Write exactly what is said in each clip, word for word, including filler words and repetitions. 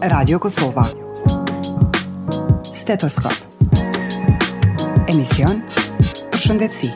Radio Kosova. Stetoskop. Emision për shëndetësi.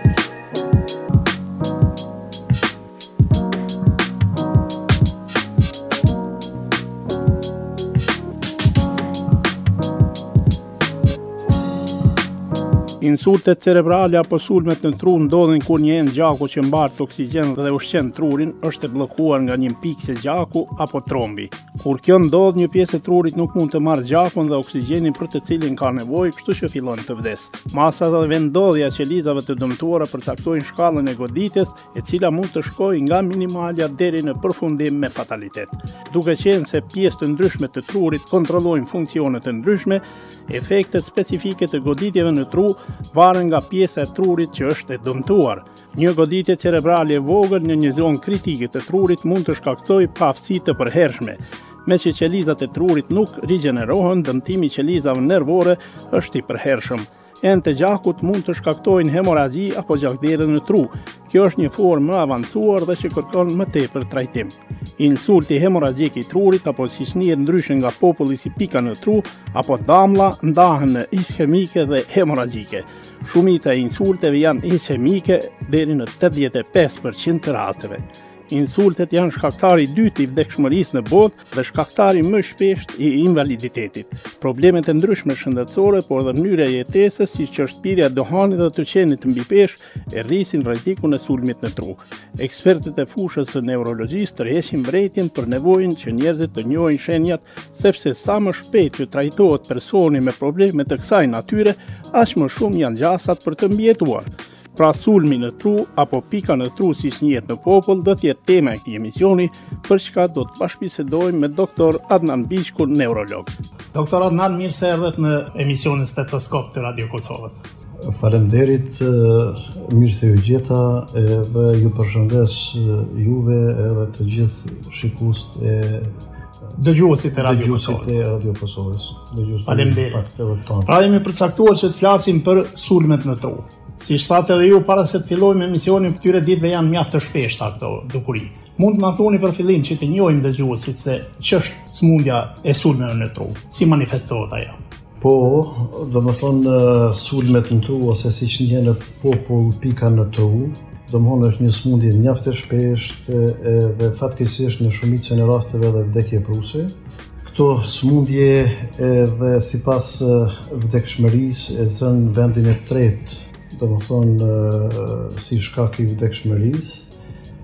Insultet cerebrale apo sulmet në tru ndodhin kur një enë gjaku që mbart oksigjen dhe ushqen trurin është e bllokuar nga një pikë gjaku apo trombi. Kur kjo ndodh, një pjesë e trurit nuk mund të marrë gjakun dhe oksigjenin për të cilin ka nevojë, kështu që fillon të vdes. Masa dhe vendodhja e qelizave të dëmtuara përcaktojnë shkallën e goditjes, e cila mund të shkojë nga minimalja deri në përfundim me fatalitet. Duke qenë se pjesë të ndryshme të trurit kontrollojnë funksione të ndryshme, efektet specifike të goditjeve në tru varen nga pjesa e trurit që është e dëmtuar. Një goditje cerebrale e vogël në një zonë kritike të trurit mund të shkaktojë pafësi të përhershme. Me që qelizat e trurit nuk rigjenerohen, dëmtimi i qelizave nervore është i përhershëm. Enë të gjakut mund të shkaktojnë hemoragji apo gjakderë në tru. Kjo është një formë më avancuar dhe që kërkon më tepër trajtim. Insulti hemorragjik i trurit apo si njihet ndryshe nga populli si pika në tru apo damlla ndahen në ischemike dhe hemorragjike. Shumica e insulteve janë ischemike deri në tetëdhjetë e pesë përqind të rasteve. Insultet janë shkaktari i dytë i vdekshmërisë në botë dhe shkaktari më shpesht i invaliditetit. Problemet e ndryshme shëndetësore, por dhe mënyra e jetesës, siç është pirja e dohanit dhe të qenit mbi peshë, e rrisin rrezikun e sulmit në tru. Ekspertët e fushës së neurologjisë tërheqin mbretjen për nevojën që njerëzit të njohin shenjat, sepse sa më shpejt që trajtohet personi me probleme të kësaj natyre, aq më shumë janë gjasat për të mbijetuar. Pra sulmi në tru apo pika në tru si njihet në popull do të jetë tema e këtij emisioni, për çka do të bashkëbisedojmë me doktor Adnan Biçku, neurolog. Doktor Adnan, mirë se erdhët në emisionin Stetoskop të Radio Kosovës. Faleminderit, mirë se ju gjeta dhe ju përshëndes juve edhe të gjithë shikuesit e dëgjuesit e Radio Kosovës. Dëgjuesit e Radio Kosovës. Faleminderit. Pra jemi përcaktuar që të flasim për sulmet në tru. Si shtatë edhe ju, para se të fillojmë emisionin, këtyre ditëve janë mjaft të shpeshta këto dukuri. Mund të na thoni për fillim që të njohim dëgjuesit se ç'është sëmundja e sulmeve në tru, si manifestohet ajo? Po, domethënë sulmet në tru ose siç njihen në popull pika në tru, domethënë është një sëmundje mjaft e shpeshtë dhe fatkeqësisht në shumicën e rasteve edhe vdekje pruse. Këto sëmundje edhe sipas vdekshmërisë e zënë vendin e tretë, do më thonë si shkak i vdekshmërisë,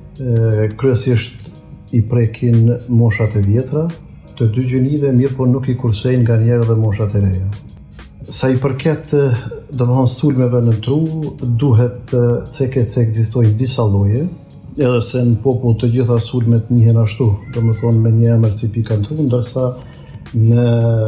kryesisht i prekin moshat e vjetra, të dy gjinive, mirë po nuk i kursejnë nga njerë dhe moshat e reja. Sa i përket, do më thonë sulmeve në tru, duhet ceket se ekzistojnë disa lloje, edhe se në popull të gjitha sulmet njihen ashtu, do më thonë me një emër si pika në tru, ndërsa në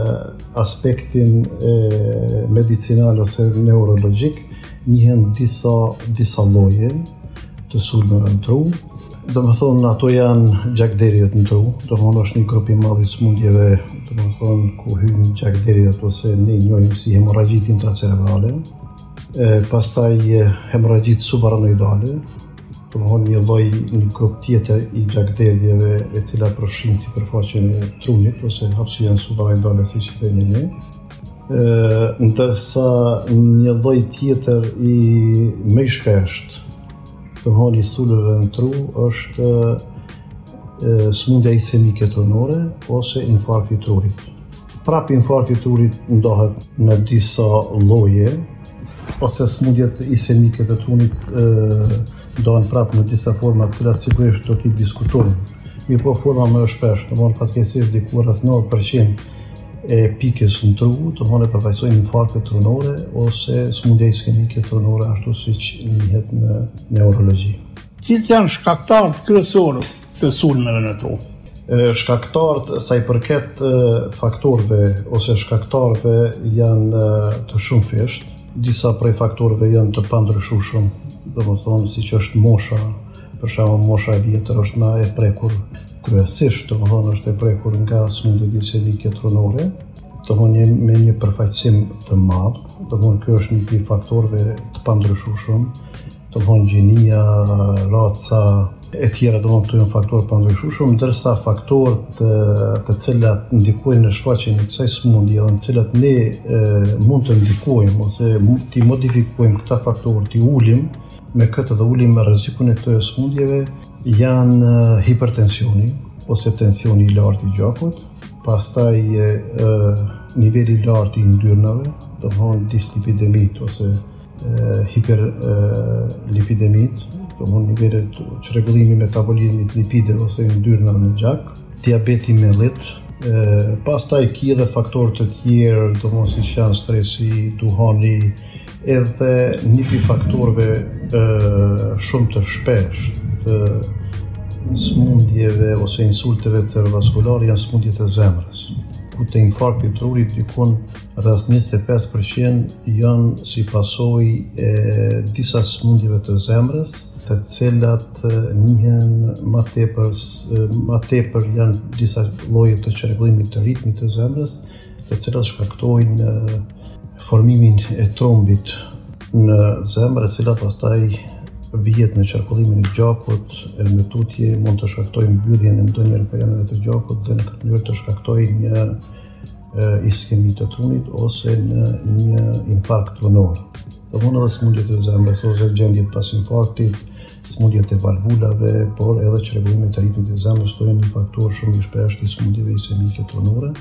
aspektin e medicinal ose neurologjik, njihen disa, disa lloje të sulmeve në tru. Do më thonë, ato janë gjakderjet në tru, do më thonë është një grup i madh i sëmundjeve, do më thonë, ku hyn gjakderjet ose ne i njohim si hemorragjit intracerebrale, e, pastaj hemorragjit subaranoidale, do më thonë një lloj, një grup tjetër i gjakderjeve e cila përfshin sipërfaqen e trunit ose hapësirën subaranoidale siç i themi ne. Ndërsa një lloj tjetër i më i shpeshtë të thonë i sulmeve në tru është sëmundja ischemike tronore ose infarkti i trurit. Prap infarkti i trurit ndohet në disa lloje, ose sëmundjet ischemike të trunit ndohen prap në disa forma të cilat sigurisht do t'i diskutojmë. Mirë po forma më e shpeshtë, domthonë fatkeqësisht diku rreth nëntëdhjetë përqind e pikës në tru, të thonë e përfaqësojnë infarkte tronore ose sëmundja ischemike tronore ashtu siç njihet në neurologji. Cilët janë shkaktarët kryesorë të sulmeve në tru? Shkaktarët sa i përket faktorëve ose shkaktarëve janë të shumëfishtë. Disa prej faktorëve janë të pandryshueshëm, domethënë siç është mosha, për shembull mosha e vjetër është më e prekur kryesisht, domethënë është e prekur nga sëmundjet ischemike tronore, domethënë me një përfaqësim të madh, domethënë ky është një prej faktorëve të pandryshueshëm, domethënë gjinia, raca, e tjera, do të janë faktorë pa ndryshueshëm, ndërsa faktorët të cilat ndikojnë në shfaqjen e kësaj sëmundje dhe në të cilat ne e, mund të ndikojmë ose të modifikojmë këta faktorë, të ulim me këtë dhe ulim rrezikun e këtyre sëmundjeve janë hipertensioni ose tensioni i lartë i gjakut, pastaj e, niveli i lartë i yndyrnave, do të thonë dislipidemit ose e, hiperlipidemit, do të thonë nivelet çrregullimi i metabolizmit lipideve ose yndyrnave në gjak, diabeti mellit, e, pastaj ki edhe faktorë të tjerë, do të thonë siç janë stresi, duhani, edhe një pi faktorëve e, shumë të shpesh të sëmundjeve ose insulteve cerebrovaskulare janë sëmundjet e zemrës. Ku te infarkti i trurit dikon rreth njëzet e pesë përqind janë si pasojë e disa sëmundjeve të zemrës, të cilat njihen më tepër më tepër janë disa lloje të çrregullimit të ritmit të zemrës, të cilat shkaktojnë formimin e trombit në zemër, e cila pastaj vihet në qarkullimin e gjakut, e në tutje mund të shkaktojnë mbylljen e ndonjë organeve të gjakut dhe në këtë mënyrë të shkaktojnë një e, iskemi të trunit ose në një infarkt trunor. Do mund edhe sëmundjet e zemrës ose gjendjet pas infarktit, sëmundjet e valvulave, por edhe çrregullimet e ritmit të zemrës këto janë një faktor shumë i shpeshtë i sëmundjeve iskemike trunore.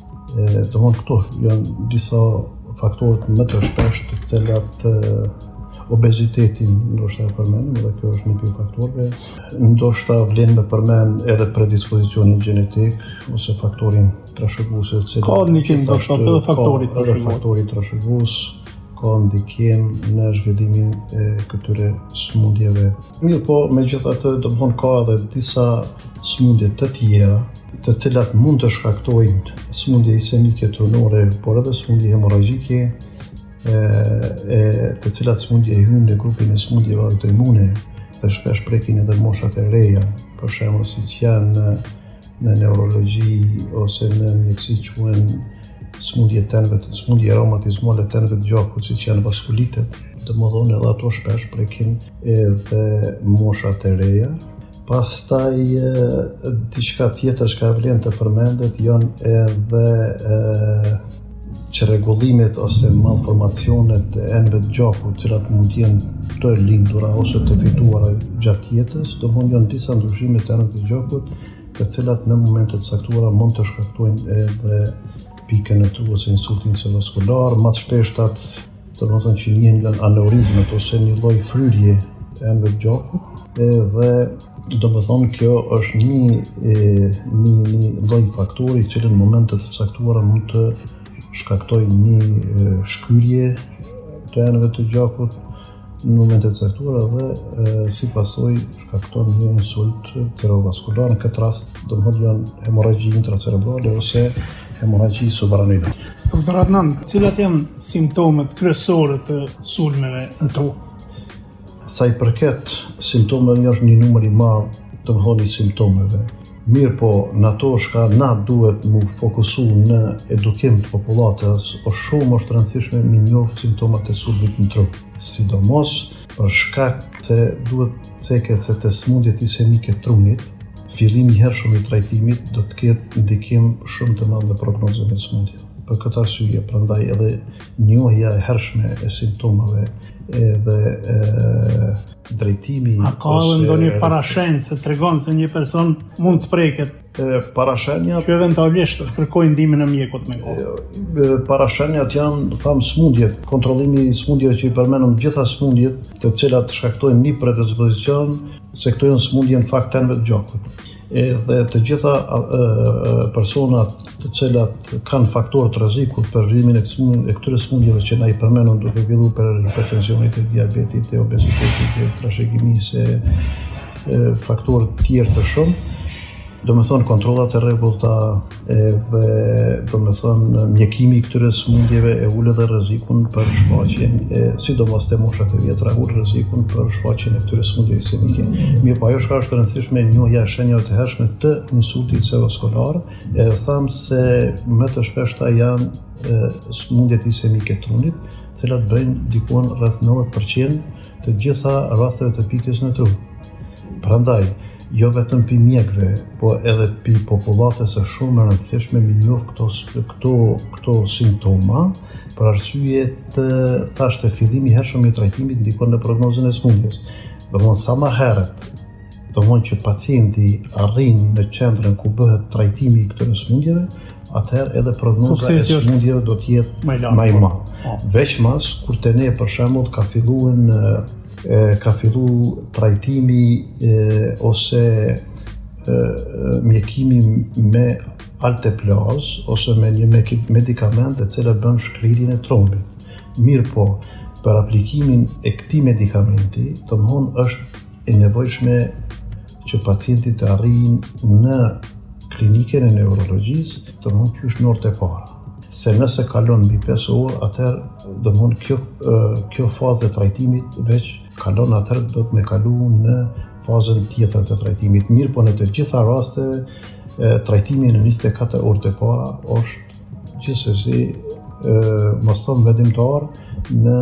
Do mund këto janë disa faktorët më të shpeshtë të cilat e, obezitetin ndoshta e përmendëm, edhe kjo është një prej faktorëve. Ndoshta vlen me përmend edhe predispozicionin gjenetik ose faktorin trashëgues, se Ka ndikim ndoshta edhe faktori trashëgues. Edhe faktori trashëgues ka ndikim në zhvillimin e këtyre sëmundjeve. Mirë po, megjithatë, do të thonë ka edhe disa sëmundje të tjera, të cilat mund të shkaktojnë sëmundje iskemike trunore, por edhe sëmundje hemorragjike, e, e, të cilat sëmundje e hynë në grupin e sëmundjeve autoimune dhe shpesh prekin edhe moshat e reja, për shembull siç janë në, në neurologji ose në mjekësi quhen sëmundje tenve, sëmundje reumatizmale tenve të gjakut, siç janë vaskulitet, domethënë edhe ato shpesh prekin edhe moshat e reja. Pastaj diçka tjetër që vlen të përmendet janë edhe e, çrregullimet ose malformacionet e enëve të gjakut, të cilat mund të jenë të lindura ose të fituara gjatë jetës, domethënë janë disa ndryshime të enëve të gjakut, të cilat në momente të caktuara mund të shkaktojnë edhe pikën e tru ose insultin cerebrovaskular, më të shpeshtat, domethënë që njihen nga aneurizmat ose një lloj fryrje e enëve të gjakut, edhe domethënë kjo është një e, një, një lloj faktori i cili në momente të caktuara mund të shkaktojnë një e, shkyrje të enëve të gjakut në momente të caktuara dhe e, si pasojë shkakton një insult cerebrovaskular. Në këtë rast domethënë janë hemorragji intracerebrale ose hemorragji subaranoide. Doktor Adnan, cilat janë simptomet kryesore të sulmeve në tru? Sa i përket simptomeve është një numër i madh, domethënë i simptomeve. Mirë po, në ato shka na duhet mu fokusu në edukim të popullatës, o shumë është rëndësishme mi njohë simptomat e sulmit në trup. Sidomos për shkak se duhet ceket se të sëmundjet iskemike trunit, fillimi i hershëm i trajtimit do të ketë ndikim shumë të madh në prognozën e sëmundjeve. Për këtë arsye, prandaj edhe njohja e hershme e simptomave edhe e, drejtimi A ka edhe ndonjë parashenjë se tregon se një person mund të preket? Parashenjat që eventualisht kërkojnë ndihmën e mjekut me kohë. Parashenjat janë, tham, sëmundjet, kontrollimi i sëmundjeve që i përmenëm gjitha sëmundjet, të cilat shkaktojnë një predispozicion se këto janë sëmundje në fakt enëve të gjakut. Dhe të gjitha e, personat të cilat kanë faktorë të rrezikut për zhvillimin e këtyre sëmundjeve që na i përmenëm, duke filluar për hipertensionit, e diabetit, e obezitetit, e trashëgimisë, e faktorë të tjerë të shumë, do me thonë kontrollat e rregullta edhe do me thonë mjekimi i këtyre sëmundjeve e ulë dhe rrezikun për shfaqjen e sidomos te moshat e vjetra ulë rrezikun për shfaqjen e këtyre sëmundjeve iskemike. Mirë po ajo që është e rëndësishme njohja e shenjave të hershme të insultit cerebrovaskular, e tham se më të shpeshta janë e, sëmundjet iskemike trunit, të cilat bëjnë dikon rreth nëntëdhjetë përqind të gjitha rasteve të pikës në tru. Prandaj jo vetëm pi mjekve, po edhe pi popullatës së shumë e rëndësishme me njoh këto këto këto simptoma, për arsye të thash se fillimi i hershëm i trajtimit ndikon në prognozën e smundjes. Domthonë sa më herët, domthonë që pacienti arrin në qendrën ku bëhet trajtimi i këtyre smundjeve, atëherë edhe prognoza e smundjeve do të jetë më e madhe. Veç mas kur te ne për shembull ka filluar ka fillu trajtimi e, ose e, mjekimi me alteplaz ose me një medikament e cila bën shkrirjen e trombit. Mirë po, për aplikimin e këtij medikamenti, domthonë është e nevojshme që pacienti të arrijë në klinikën e neurologjisë, domthonë qysh në orët e para. Se nëse kalon mbi pesë orë, atëherë domthonë kjo kjo fazë e trajtimit veç kalon, atëherë do të më kalu në fazën tjetër të trajtimit. Mirë, po në të gjitha rasteve trajtimi në njëzet e katër orët e para është gjithsesi mos thonë vendimtar në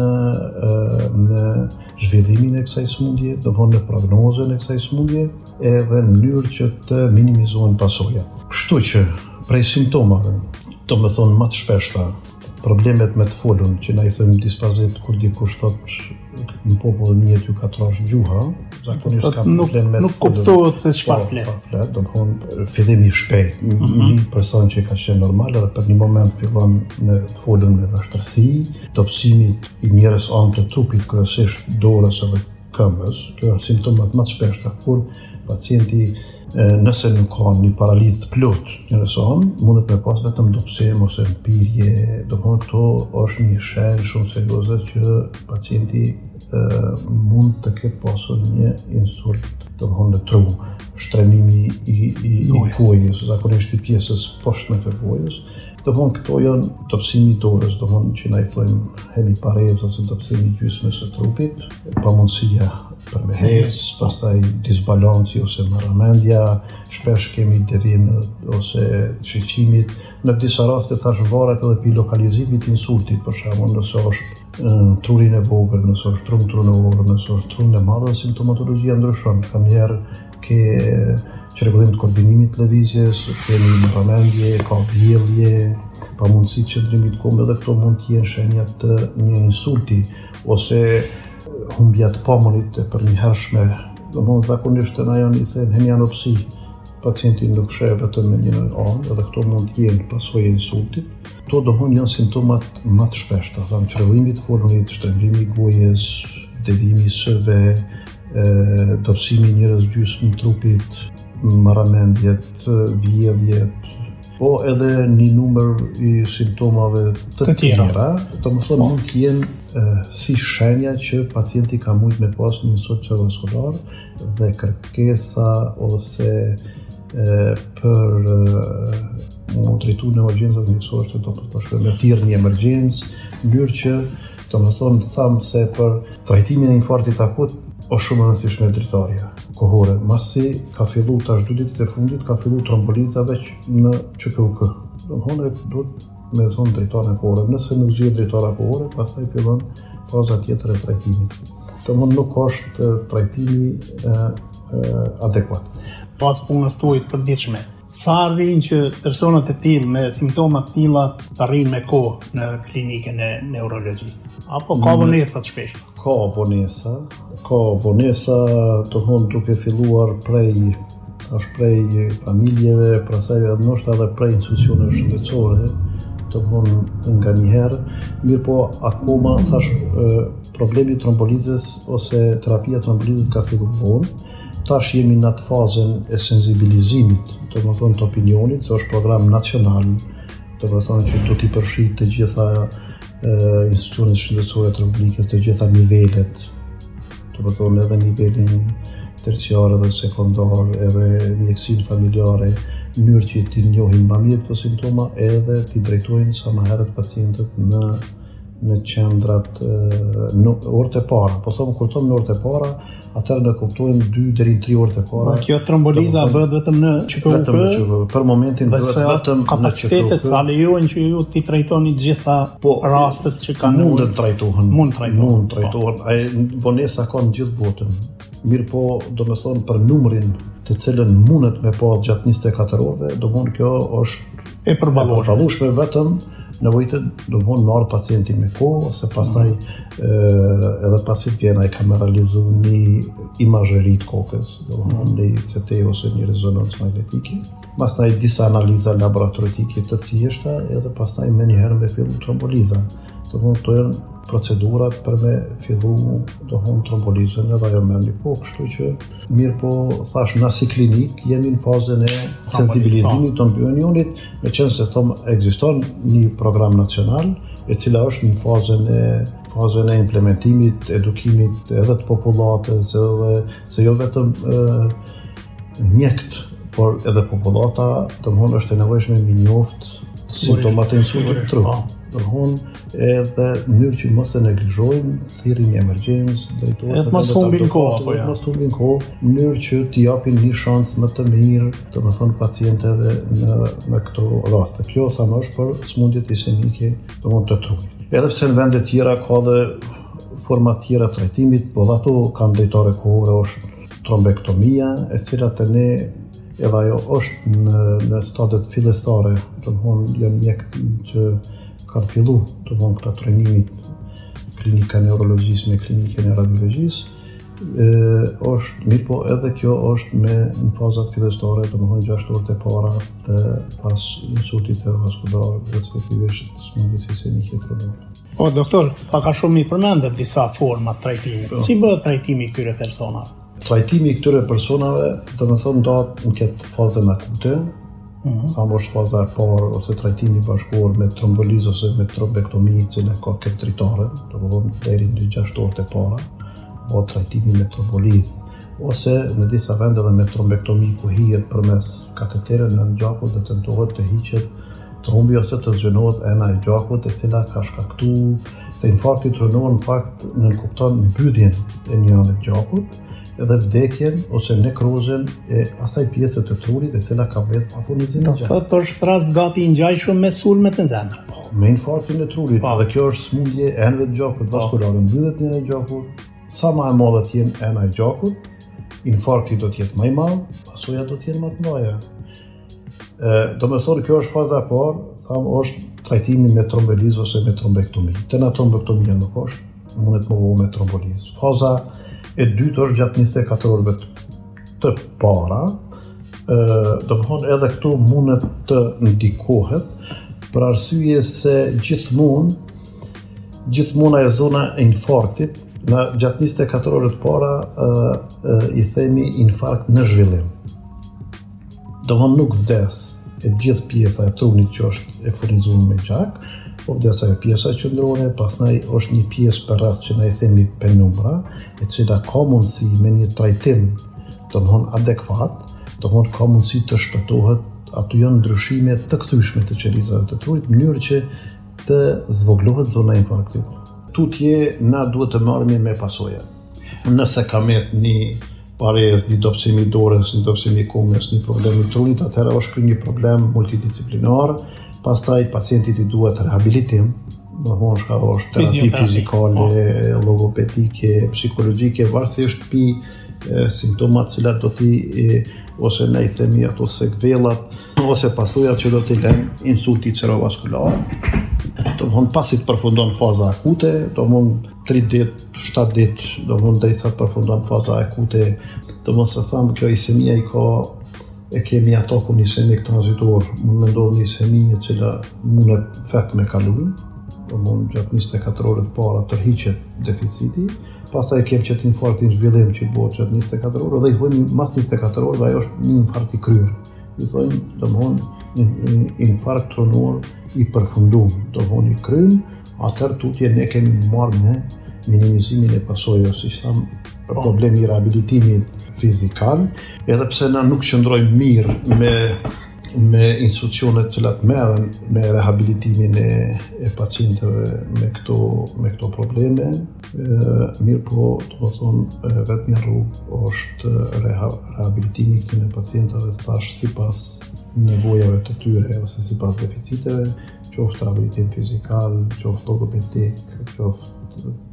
në zhvillimin e kësaj smundje, domthonë në prognozën e kësaj smundje, edhe në mënyrë që të minimizohen pasojat. Kështu që prej simptomave, do me thonë më të shpeshta, problemet me të folun, që na i thëmë dispazit kur dikush thot në popullin njët ju ka trash gjuha, zakonisht ka problem me të folun. Nuk kuptohet se çfarë flet. Do të thonë fillimi i shpejt, një person që ka qenë normal edhe për një moment fillon me të folun me vështirësi, dobësimit i njerëz anë të trupit, kryesisht dorës edhe këmbës. Kjo janë simptomat më të shpeshta kur pacienti nëse nuk ka një paralizë të plot njërës anë, mundet me pas vetëm dobësim ose mpirje, do të thonë këto është një shenjë shumë serioze që pacienti e, mund të ketë pasur një insult, do të thonë në tru, shtremimi i, i, i kojës, zakonisht i pjesës poshtme të kojës. Do të thonë këto janë dobësimi i dorës, do të thonë që na i thojmë hemiparez ose dobësimi i gjysmës së trupit, pamundësia për me hec, pastaj disbalanci ose marramendja, shpesh kemi devim ose shiqimit. Në disa raste tash varet edhe pi lokalizimit të insultit, për shembull, nëse është në trurin e vogël, nëse është trum trurin e vogël, nëse është trurin e madh, simptomatologjia ndryshon. Ka njerë ke çrregullim të koordinimit të lëvizjes, kemi marramendje, ka vjellje, pamundësi qëndrimit kombë, dhe këto mund të jenë shenja të një insulti ose humbja të pamërit e përnjëhershme. Domthonë zakonisht na janë i thënë hemianopsi, pacienti nuk sheh vetëm me një anë, edhe këto mund të jenë pasojë e insultit. Këto domthonë janë simptomat më të shpeshta, thamë çrregullimit të folunit, shtrembimi i gojës, devimi i syve, dobësimi i njerëz gjysmë trupit, marramendjet, vjelljet, po edhe një numër i simptomave të tjera, do të thonë mund të jenë e, si shenja që pacienti ka mujt me pas një insult cerebrovaskular dhe kërkesa ose e, për më drejtu në emergjencët mjekësore që do të të shkojmë me thirrje një emergjencë, në mënyrë që do të thonë thamë se për trajtimin e infarktit akut është shumë e rëndësishme dritarja kohore. Masi ka fillu tash dy ditët e fundit, ka fillu trombolita veç në Q P U K. Domthonë duhet me thonë dritarën kohore. Nëse nuk zgjihet dritara kohore, pastaj fillon faza tjetër e trajtimit. Domthonë nuk është trajtimi e, e, adekuat. Pas punës tuaj të përditshme, sa arrin që personat e tillë me simptoma të tilla të arrijnë me kohë në klinikën e neurologjisë? Apo ka vonesa të shpeshta? Ka vonesa, ka vonesa të thonë duke filluar prej tash prej familjeve, pastaj edhe ndoshta edhe prej institucioneve shëndetësore, të thonë nga një herë, mirë po akoma thash problemi i trombolizës ose terapia trombolizës ka filluar vonë. Tash jemi në atë fazën e sensibilizimit, të më thonë të opinionit, se është program nacional, të më thonë që do t'i përfshijë të gjitha institucionet shëndetësore të Republikës, të gjitha nivelet, të më thonë edhe nivelin terciar edhe sekondar, edhe mjekësinë familjare, në mënyrë që t'i njohin më mirë këto simptoma edhe t'i drejtojnë sa më herët pacientët në në qendrat në orët e para. Po thomë kur thomë në orët e para, atëherë ne kuptojmë dy deri në tre orët e para. Kjo tromboliza bëhet vetëm në Q P U K. Vetëm në Q P U K. Për momentin bëhet vetëm në Q P U K. Kapacitetet sa lejojnë që ju t'i trajtoni të gjitha po, rastet që kanë. Mund të trajtohen. Mund trajtohen. Mund trajtohen. Ai vonesa ka në gjithë botën. Mirë po, do me thonë për numrin të cilën mundet me pas gjatë njëzet e katër orëve, do mund kjo është e përballueshme vetëm nevojitet do mund marrë pacienti me kohë, ose pastaj mm. edhe pasi vjen ai ka me realizu një imazheri të kokës, do mund një C T ose një rezonancë magnetike, pastaj disa analiza laboratoritike të thjeshta, edhe pastaj më njëherë me fillu tromboliza. Do mund të janë procedurat për me fillu do mund trombolizën edhe ajo merr një kohë, kështu që mirë po thash na si klinik jemi në fazën e sensibilizimit të ambionit, me qenë se thom ekziston një program nacional e cila është në fazën e fazën e implementimit, edukimit edhe të popullatës, edhe se jo vetëm e, mjekt, por edhe popullata domthon është e nevojshme me njoft simptomat e insultit të trupit. Domthon edhe në mënyrë që mos të neglizhojmë thirrjen e emergjencë, drejtohet mos humbin kohë apo jo. Mos humbin kohë, në mënyrë që t'i japin një shans më të mirë, domethënë pacientëve në në këto raste. Kjo thamë është për sëmundjet ischemike, domethënë të trupit. Edhe pse në vende tjera ka dhe forma tjera të trajtimit, po dhe ato kanë drejtare kohore, është trombektomia, e cila të ne edhe ajo është në, në stadiet fillestare, domethënë janë mjek që kanë fillu të vonë këta trajnimit klinika neurologjisë me klinikën e radiologjisë, është mirë po edhe kjo është me në fazat fillestare, domethënë gjashtë orët e para të pas insultit cerebrovaskular, respektivisht sëmundjes ischemike tronore. O doktor, pak a shumë i përmendet disa forma të trajtimit. Si bëhet trajtimi i këtyre personave? Trajtimi i këtyre personave, domethënë ndahet në këtë fazën akute. Mm-hmm. Thamë është faza e parë ose trajtimi bashkëkohor me trombolizë ose me trombektomi, që ne ka këtë dritare, domethënë deri në gjashtë orët e para, o trajtimi me trombolizë, ose në disa vende edhe me trombektomi ku hihet përmes kateterëve në gjakut dhe tentohet të hiqet trombi ose të zgjenohet ena e gjakut, e cila ka shkaktuar se infarkti tronor në fakt nënkupton mbylljen e një anë të gjakut, edhe vdekjen ose nekrozën e asaj pjese të trurit e cila ka bërë pafurnizim të gjatë. Do thotë është rast gati i ngjajshëm me sulmet në zemër. Po, me infarktin e trurit, pa. Dhe kjo është smundje e enëve të gjakut vaskulare, mbyllet një e gjakut, sa më e madhe të jenë ena e gjakut, infarkti do të jetë më i madh, pasoja do të jenë më të mëdha. Do me thonë kjo është faza e parë, thamë është trajtimi me trombolizë ose me trombektomi. Tena trombektomia nuk është, mundet më bëu me trombolizë. Faza e dytë është gjatë njëzet e katër orëve të para, do të thonë edhe këtu mundet të ndikohet për arsye se gjithmonë gjithmonë ajo zona e infarktit në gjatë njëzet e katër orëve të para i themi infarkt në zhvillim. Do të thonë nuk vdes e gjithë pjesa e trunit që është e furnizuar me gjak, po vdes ajo pjesa qendrore, pastaj është një pjesë për rast që ne i themi penumbra, e cila ka mundësi me një trajtim, do të thonë adekuat, do të thonë ka mundësi të shpëtohet, ato janë ndryshime të kthyeshme të qelizave të trurit, në mënyrë që të zvoglohet zona e infarktit. Tutje na duhet të marrëmi me pasoja. Nëse ka met një parez, një dobësimi dorës, një dobësimi kumës, një problem i trunit, atëherë është një problem multidisciplinar. Pastaj pacientit i duhet rehabilitim, do thonë shka është terapi fizikale, logopedike, psikologjike, varësisht pi e, simptomat cilat do t'i ose ne i themi ato sekvellat, ose pasojat që do t'i lënë insulti cerebrovaskular. Do thonë pasi të përfundon faza akute, do thonë tri ditë, shtatë ditë, do thonë derisa të përfundon faza akute, do mos e thamë kjo ischemia i ka e kemi ato ku një ischemik transitor, mund me ndodhë një ischemi e cila mundet vet me kalu, do mund gjatë njëzet e katër orët para tërhiqet deficiti, pastaj e kem qëtë infarktin zhvillim që bëhet gjatë njëzet e katër orë, dhe i thojmë mas njëzet e katër orë, dhe ajo është një infarkt i kryer. I thojmë, do mund, një infarkt tronor i përfundum, do mund i kryer, atër tutje ne kemi marrë me minimizimin e pasojave, si thamë, për problemi i rehabilitimit fizikal, edhe pse na nuk qëndrojmë mirë me, me institucionet cilat merren me rehabilitimin e, e pacientëve me këto, me këto probleme, e, mirë po, të më thonë, vetëm një rrugë është reha, rehabilitimi këtyre pacientëve thash sipas nevojave të tyre ose sipas deficiteve, qoftë rehabilitim fizikal, qoftë logopedik, qoftë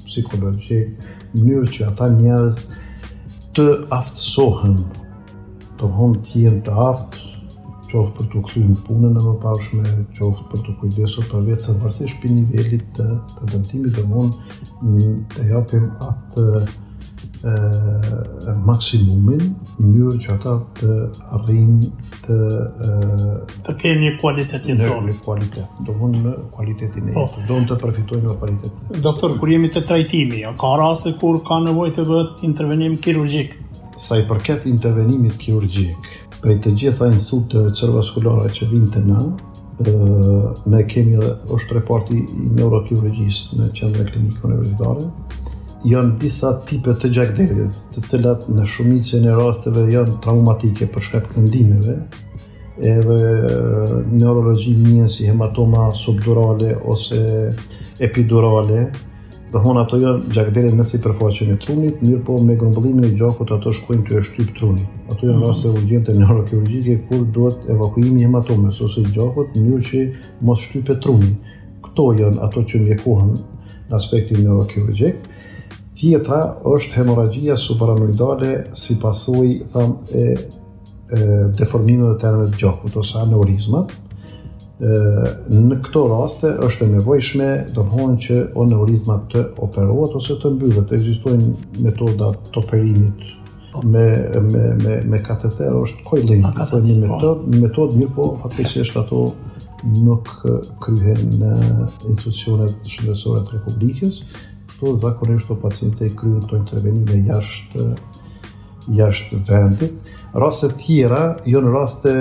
psikologjik, në mënyrë që ata njerëz të aftësohen të thonë të jenë të aftë, qoftë për të kthyer në punën e mëparshme, qoftë për të kujdesur për vetë varësisht për nivelit të, të dëmtimit, do thonë të japim atë e, maksimumin në mënyrë që ata të arrijnë të e, të kenë një kualitet jetësor. Një kualitet, do thonë në kualitetin e jetës, do të përfitojnë nga kualitetin. Doktor, kur jemi te trajtimi, ka raste kur ka nevojë të bëhet intervenim kirurgjik? Sa i përket intervenimit kirurgjik, prej të gjitha insulteve cerebrovaskulare që vinë të na, ne kemi edhe është reporti i neurokirurgjisë në qendrën klinike universitare, janë disa tipe të gjakderdhjes, të cilat në shumicën e rasteve janë traumatike për shkak të ndimeve, edhe neurologji njën si hematoma subdurale ose epidurale. Do thonë ato janë gjakderdhje në sipërfaqen e trunit, mirë po me grumbullimin e gjakut ato shkojnë të e shtyp trunin. Ato janë raste urgjente neurokirurgjike kur duhet evakuimi i hematomes ose i gjakut në mënyrë që mos shtypet truni. Këto janë ato që mjekohen në aspektin neurokirurgjik. Tjetra është hemorragjia subaranoidale si pasojë tham e, e deformimeve të anëve të gjakut ose aneurizmat. Në këto raste është e nevojshme do të thonë që aneurizma të operohet ose të mbyllet. Ekzistojnë metoda të operimit me me me me kateter, është coiling, është një metodë, një metodë mirë, po fatkeqësisht ato nuk kryhen në institucionet shëndetësore të Republikës. Kështu zakonisht to pacientë kryejnë këto intervenime jashtë jashtë vendit. Raste tjera janë raste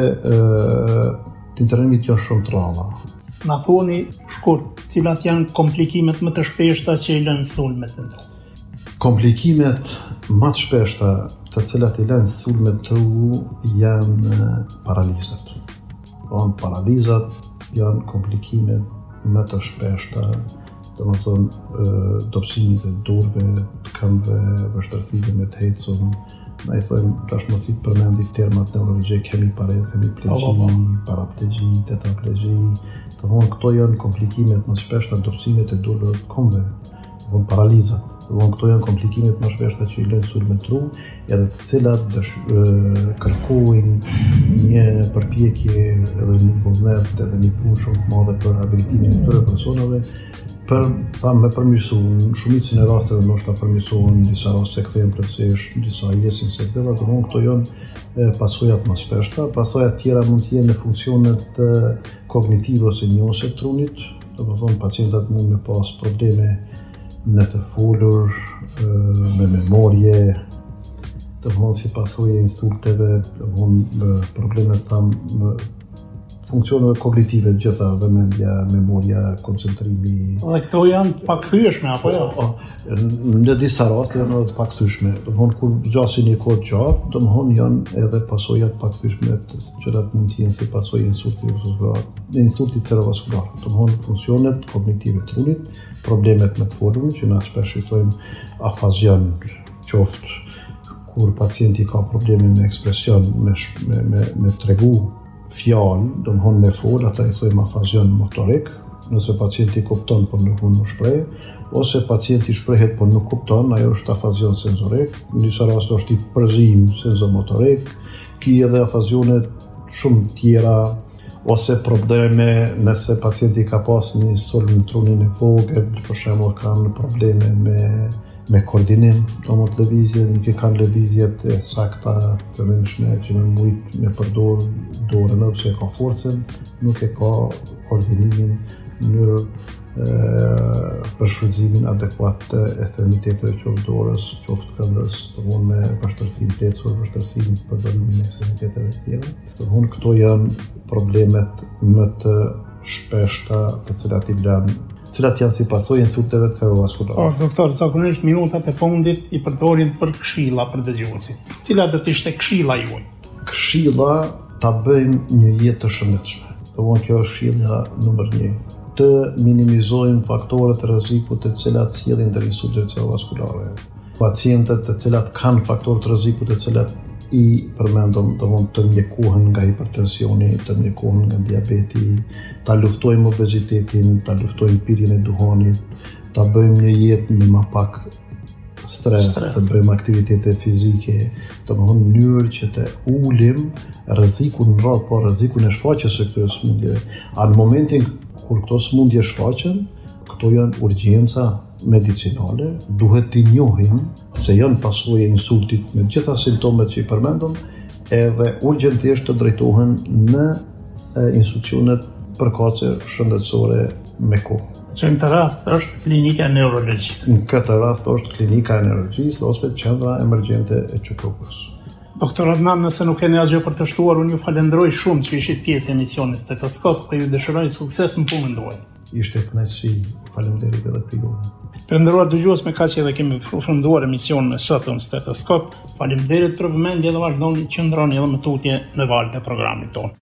të intervenimit janë shumë të rralla. Na thoni shkurt, cilat janë komplikimet më të shpeshta që i lënë sulmet në tru? Komplikimet më të shpeshta të cilat i lënë sulmet të tru janë paralizat. Janë paralizat janë komplikimet më të shpeshta, domethënë dobësimit e durve, të këmbëve, vështirësive me të ecën. Na i thojmë tashmësi përmendit termat neurologjik, hemiparez, hemiplegji, paraplegji, tetraplegji. Të thonë këto janë komplikimet më të shpeshta dobësimet e durve të këmbëve, të thonë paralizat. Të thonë këto janë komplikimet më të shpeshta që i lënë sulmet tru, edhe të cilat dësh, kërkojnë një përpjekje edhe një vullnet edhe një punë shumë të madhe për rehabilitimin e këtyre personave, për thamë me përmirësu, në shumicën e rasteve ndoshta përmirësohen, disa raste kthehen plotësisht, disa jesin se vëlla, do thonë këto janë pasojat më shpeshta. Pasojat tjera mund të jenë në funksionet kognitive ose njohëse të trunit, do të thonë pacientët mund me pas probleme në të folur, me memorje, të thonë si pasojë e insulteve, të thonë probleme thamë funksioneve kognitive gjitha, vëmendja, memoria, koncentrimi. Dhe këto janë të pakthyeshme apo jo? Në disa raste janë edhe të pakthyeshme. Do të thonë kur zgjasin një kohë gjatë, do të thonë janë edhe pasojat pakthyeshme të cilat mund të jenë si pasojë e insultit cerebral, insultit cerebrovaskular. Do të thonë funksionet kognitive të trunit, problemet me të folurën, që na shpesh i thojmë afazion, qoftë kur pacienti ka probleme me ekspresion, me me me, me tregu fjalë, do të thonë me fol, ata i thojmë afazion motorik, nëse pacienti kupton por nuk mund të shpreh, ose pacienti shprehet por nuk kupton, ajo është afazion sensorik. Në disa raste është i përzim sensomotorik, ki edhe afazione shumë tjera, ose probleme nëse pacienti ka pas një sulm në trunin e vogël, për shembull kanë probleme me me koordinim, do më të lëvizje, nuk e kanë lëvizjet e sakta të nënshme që në mujtë me përdor dorën ose e ka forcen, nuk e ka koordinimin në për shfrytëzimin adekuat të ekstremiteteve qoftë dorës, qoftë këmbës, të thonë me vështirësinë të ecur, vështirësinë të përdorimin e ekstremiteteve të tjera. Të thonë këto janë problemet më të shpeshta të cilat i lënë cilat janë si pasojë insulteve cerebrovaskulare. Po, doktor, zakonisht minutat e fundit i përdorin për këshilla për dëgjuesit. Cila do të ishte këshilla juaj? Këshilla ta bëjmë një jetë të shëndetshme. Do të thonë kjo është këshilla numër një. Të minimizojmë faktorët e rrezikut të cilat sjellin te insultet cerebrovaskulare. Pacientët të cilat kanë faktorë të rrezikut të cilat i përmendëm, do të të mjekohen nga hipertensioni, të mjekohen nga diabeti, ta luftojmë obezitetin, ta luftojmë pirjen e duhanit, ta bëjmë një jetë me më pak stres, Stres. të bëjmë aktivitete fizike, të më thonë mënyrë që të ulim rrezikun në radhë, po rrezikun e shfaqjes së këtyre smundjeve. A në momentin kur këto smundje shfaqen, këto janë urgjenca medicinale, duhet t'i njohim se janë pasojë e insultit me gjitha simptomet që i përmendëm, edhe urgjentisht të drejtohen në institucionet përkatëse shëndetësore me kohë. Që në të rast është klinika e neurologjisë. Në këtë rast është klinika e neurologjisë ose qendra emergjente e Qytetarës. Doktor Adnan, nëse nuk keni asgjë për të shtuar, unë ju falenderoj shumë që ishit pjesë e emisionit Stetoskop dhe ju dëshiroj sukses në punën tuaj. Ishte kënaqësi, faleminderit edhe për ju. Të nderuar dëgjues, me kaq edhe kemi përfunduar emisionin e sotëm Stetoskop. Faleminderit për vëmendje dhe vazhdoni të qëndroni edhe më tutje në valët e programit tonë.